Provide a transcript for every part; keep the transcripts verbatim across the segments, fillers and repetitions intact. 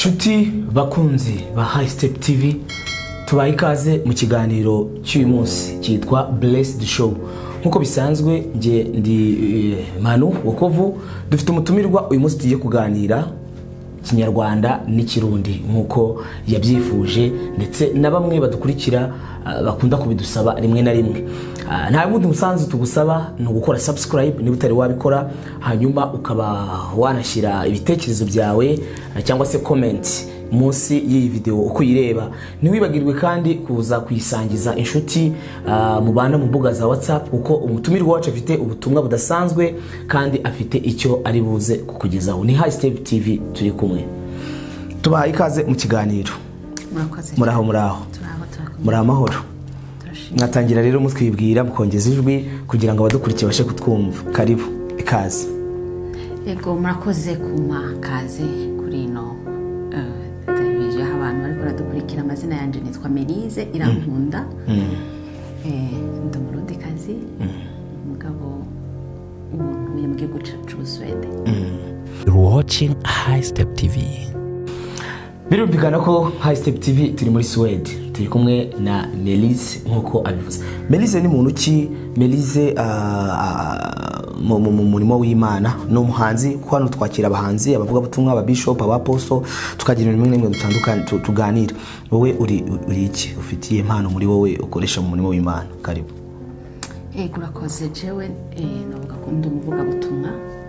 Shuti bakunzi ba High Step T V tubaye ikaze mu kiganiro cy'uyu munsi cyitwa Blessed Show. Nkuko bisanzwe nge ndi uh, Manu Wokovu, dufite umutumirwa uyu munsi tugiye kuganira Kinyarwanda n'Ikirundi nkuko yabyifuje, ndetse na bamwe badukurikira uh, bakunda kubidusaba rimwe na rimwe. Uh, nta bundi musanzu tugusaba no gukora subscribe niba utari wabikora, hanyuma ukaba wanashyira ibitekerezo byawe uh, cyangwa se comment munsi y'iyi video uko yireba. Ntiwibagirwe kandi kuza kuyisangiza inshuti uh, mubana mu mbuga za WhatsApp, kuko umutumirwa wacu afite ubutumwa budasanzwe kandi afite icyo ari buze kukugezaho. Ni High Step T V turi kumwe. Tubaha ikaze mu kiganiro. Murakoze. Muraho muraho. Muri amahoro. Natangira rero mutwibwira mukongeza ijwi kugira ngo abadukurikiye bashe kutwumva. Karibu ikaze. Yego murakoze kuma kaze kuri no televiziyo abantu bari baradukurikira. Amazina yanje nitwa Melise Irankunda. Eh ndumurundi kazi. Umugabo umuntu yambwiye guca Swede. You're watching High Step T V. Birumvikana ko High Step T V turi muri Swede, turi kumwe na Melise nkuko abivuze. Melise ni muntu ki? Melise mu murimo w'Imana no muhanzi, ko hano twakira abahanzi, abavuga butumwa, aba bishop, aba apostle, tukagira ibintu bimwe dutandukanye tuganira. Wowe uri uri iki? Ufitiye impano muri wowe ukoresha mu murimo w'Imana? Karibu. Eh kurakoze jewe eh novuga ko ndumuvuga butumwa.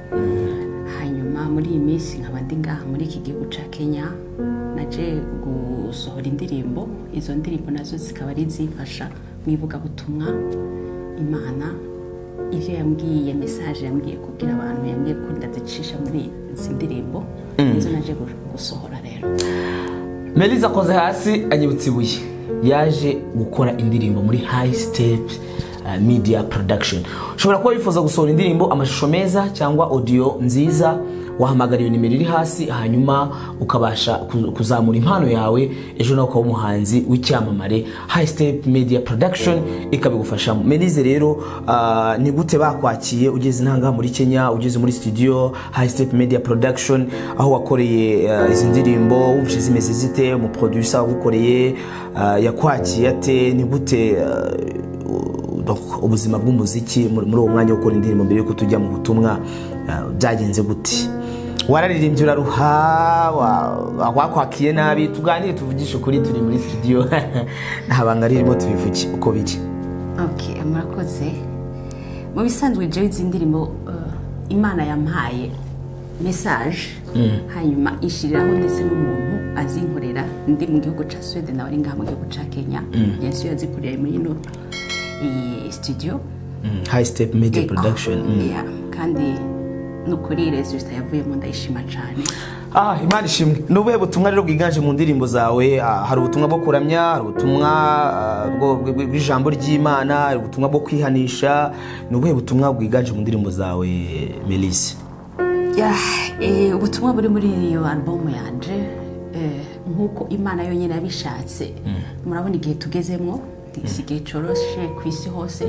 Hanyuma muri iyi minsi nkabandi ngaha muri iki gihugu ca Kenya naje gusohora indirimbo. Izo ndirimbo nazo zikaba ari zifasha mwivuga butumwa Imana. Ivyo yambwiye message yambwiye kugira abantu, yambwiye ko ndazicisha muri izi ndirimbo. Izo naje gusohora rero. Melise akoze hasi anyibutse ibuye, yaje gukora indirimbo muri High Step Uh, Media Production. Ushobora kuba wifuza gusohora indirimbo, amashusho meza cyangwa audio nziza, wahamagara iyo nimero iri hasi, hanyuma ukabasha kuzamura impano yawe, ejo nawe ukaba umuhanzi w'icyamamare. High Step Media Production ikabigufashamo. Melise rero uh, ni gute bakwakiye ugeze intanga muri Kenya, ugeze muri studio High Step Media Production, aho wakoreye uh, izi ndirimbo, wumvise zimeze zite? Umu producer wagukoreye uh, yakwakiye ate? Ni gute uh, ubuzima bw'umuziki muri uwo mwanya wo gukora indirimbo mbere yuko tujya mu butumwa byagenze gute? Wararirimbye uraruha, wakwakiye nabi? Tuganire tuvugishe kuri, turi muri studio ntabanga ririmo tubivuge uko biki. Okay, murakoze. Mu bisanzwe je izi ndirimbo uh, Imana yampaye message hanyuma ishiriraho ndetse n'umuntu azinkorera ndi mu gihugu ca Sweden nawe ngaha mu gihugu ca Kenya. Yesu yazikoreye muri no i studio mm. High Step Media Eko. Production mm. Yeah, kandi nukuri resulta yavuyemo ndayishima cyane. Ah, Imana ishimwe. Nubuhe butumwa rero bwiganje mu ndirimbo zawe? Ah, hari ubutumwa bwo kuramya, hari ubutumwa bwo bw'ijambo ry'Imana, hari ubutumwa bwo kwihanisha. Nubuhe butumwa bwiganje mu ndirimbo zawe Melise? Yeah, eh ubutumwa buri muri iyo album yanje eh nkuko Imana yonyine yabishatse. Mm. Murabona igihe tugezemo isigaye coroshe kwisi hose.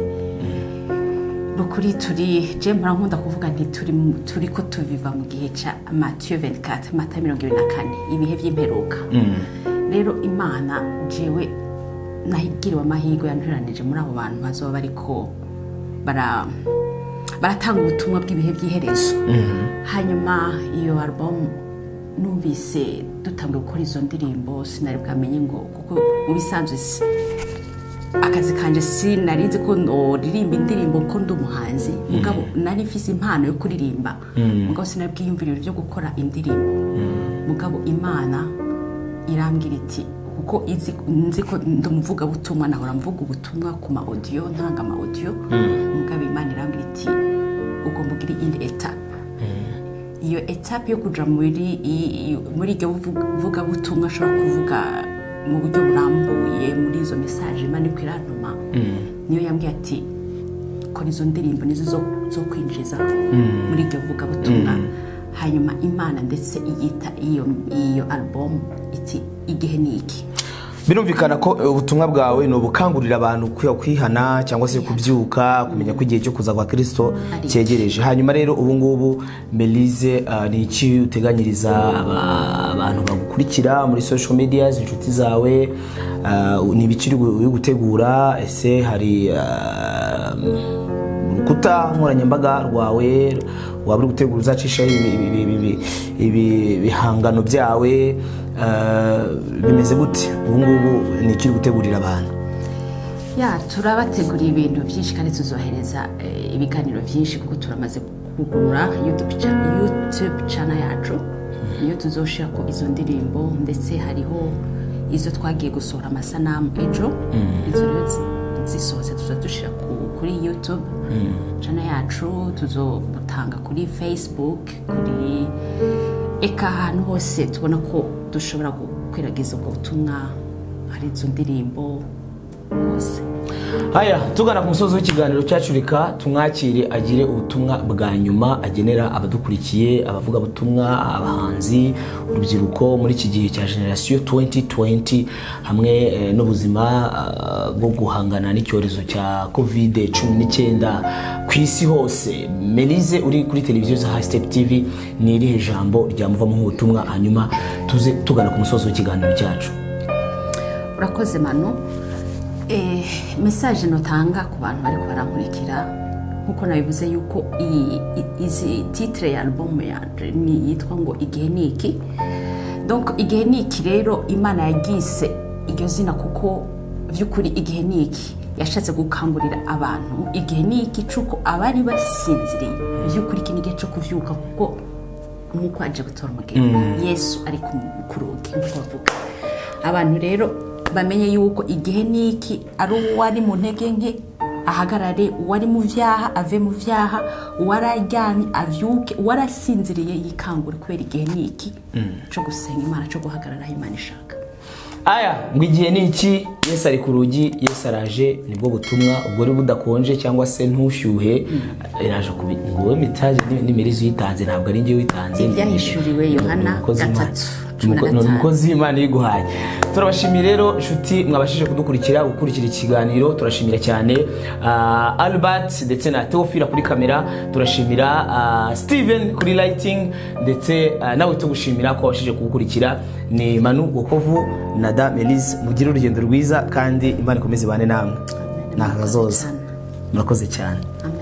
Nukuri turi je mpora nkunda kuvuga nti turi turi ko tuviva mu gihe ca Matthieu vingt-quatre, Mata mirongo ibiri na kane, ibihe by'imperuka. Rero Imana jewe nahigiriwe amahirwe yanturanije muri abo bantu bazoba bariko bara baratanga ubutumwa bw'ibihe by'iherezo. Hanyuma iyo album numvise dutangiye gukora izo ndirimbo sinari bwamenye ngo, kuko mu bisanzwe akazi kanje sinarizi ko ndoririmba indirimbo ko ndumuhanzi. Mugabo nari mfise impano yo kuririmba, mugabo sinari bwiyumviriro byo gukora indirimbo. Mugabo Imana irambwira iti, kuko izi nzi ko ndumuvuga butumwa, nahora mvuga ubutumwa ku ma audio, ntanga ma audio. Mugabo Imana irambwira iti ugomba kugira indi etape. Iyo etape yo kuja muri muri iryo vuga butumwa ashobora kuvuga mu buryo burambuye muri izo message Imana kwirantuma. Niyo yambwiye ati kora izo ndirimbo nizo zo zo kwinjiza muri iryo vuga butumwa. Hanyuma Imana ndetse iyita iyo iyo album iti igihe niki. birumvikana ko ubutumwa bwawe no bukangurira abantu kwihana cyangwa se kubyuka kumenya ko igihe cyo kuza kwa Kristo cyegereje. Hanyuma rero ubu ngubu Melise uh, ni iki uteganyiriza abantu bagukurikira muri social media inshuti zawe, uh, ni bikiri gutegura, ese hari urukuta uh, nkoranyambaga rwawe waba uri gutegura uzacisha ibi bihangano byawe bimeze gute? Ubu ngubu ni iki gutegurira abantu? Ya turabateguriye ibintu byinshi kandi tuzohereza ibiganiro byinshi kuko turamaze kugurura YouTube channel YouTube channel yacu niyo tuzoshira ko izo ndirimbo, ndetse hariho izo twagiye gusohora amasanamu ejo, izo rero zisohotse tuzodushira kuri YouTube channel yacu, tuzobutanga kuri Facebook, kuri eka ahantu hose tubona ko dushobora gukwiragiza ubwo butumwa, hari izo ndirimbo hose. Haya, tugana ku musozo w'ikiganiro cyacu, reka tumwakire agire ubutumwa bwa nyuma agenera abadukurikiye, abavuga butumwa, abahanzi, urubyiruko muri iki gihe cya generation twenty twenty hamwe eh, n'ubuzima bwo uh, guhangana n'icyorezo cya covid cumi n'icyenda ku isi hose. Melise uri kuri televiziyo za High Step T V, ni irihe jambo ryamuvamo nk'ubutumwa, hanyuma tuze tugana ku musozo w'ikiganiro cyacu? Urakoze Manu. Eh, message notanga ku bantu bari kubarankurikira nkuko nabivuze yuko izi titre ya album yanje ni yitwa ngo igihe niki. Donc igihe niki rero Imana yagise iryo zina kuko vyukuri igihe niki yashatse gukangurira abantu igihe niki cuko abari basinziriye vyukuri kinige cyo kuvyuka kuko nkuko aje gutora umugeni mm. Yesu ari ku rugi nkuko bavuga. Abantu rero bamenye yuko igihe niki ari uwari mu ntege nke ahagarare, uwari mu vyaha ave mu vyaha, uwararyamye avyuke, uwarasinziriye yikangure kubera igihe niki cyo gusenga Imana, cyo guhagarara Imana ishaka. Aya ngo igihe niki, Yesu ari ku rugi, Yesu araje, nibwo butumwa. Ubwo ari budakonje cyangwa se ntushyuhe iraje kubi ngo mitaje ni Melise yitanze, ntabwo ari ngiye witanze. Ibyahishuriwe Yohana gatatu umukozi w'Imana yiguhaye. Turabashimira rero nshuti mwabashije kudukurikira gukurikira ikiganiro, turashimira cyane uh, Albert ndetse na Theophile kuri kamera, turashimira uh, Steven kuri lighting, ndetse uh, nawe tugushimira ko wabashije kugukurikira. Ni Manu Gokovu na da Melise, mugire urugendo rwiza kandi Imana ikomeze bane namwe. Nakazoza. Murakoze cyane.